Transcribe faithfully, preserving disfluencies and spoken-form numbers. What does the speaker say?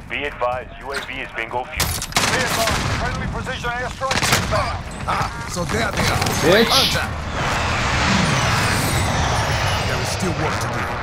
Be advised, U A V is bingo fuel. Be advised, friendly precision airstrike inbound. Ah, so there they are. Bitch. Hunter. There is still work to do.